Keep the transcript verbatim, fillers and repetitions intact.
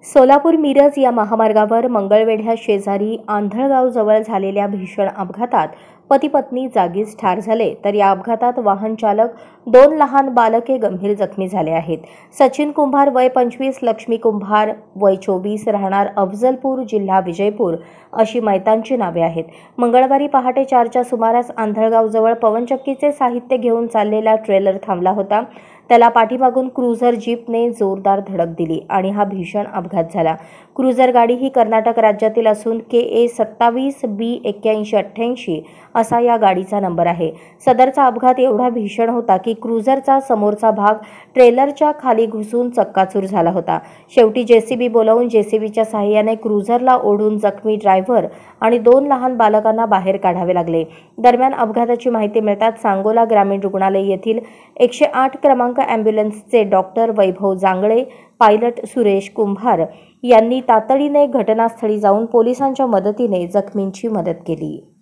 सोलापूर मिरज या महामार्गावर मंगळवेढ्या शेजारी आंधळगाव जवळ झालेल्या भीषण अपघातात पती पत्नी जागीच ठार झाले, तर या अपघातात वाहन चालक दोन लहान बालके गंभीर जखमी झाले आहेत। सचिन कुंभार वय पंचवीस, लक्ष्मी कुंभार वय चोवीस, राहणार अफजलपूर, जिल्हा विजयपूर अशी मैतांची नावे आहेत। मंगळवारी पहाटे चारच्या सुमारास आंधळगाव जवळ पवनचक्कीचे साहित्य घेऊन चाललेला ट्रेलर थांबला होता। त्याला पाठीमागून क्रुझर जीपने जोरदार धडक दिली आणि हा भीषण अपघात झाला। क्रुझर गाडी ही कर्नाटक राज्यातील असून के ए सत्तावीस बी एक्क्याऐंशी अठ्ठ्याऐंशी असा या गाडीचा नंबर आहे। सदरचा अपघात एवढा भीषण होता की क्रुझरचा समोरचा भाग ट्रेलरच्या खाली घुसून चक्काचूर झाला होता। शेवटी जेसीबी बोलावून जेसीबीच्या सहाय्याने क्रुझरला ओढून जखमी ड्रायव्हर आणि दोन लहान बालकांना बाहेर काढावे लागले। दरम्यान अपघाताची माहिती मिळताच सांगोला ग्रामीण रुग्णालय येथील एकशे आठ क्रमांक ॲम्ब्युलन्सचे डॉक्टर वैभव जांगळे, पायलट सुरेश कुंभार यांनी तातडीने घटनास्थळी जाऊन पोलिसांच्या मदतीने जखमींची मदत केली।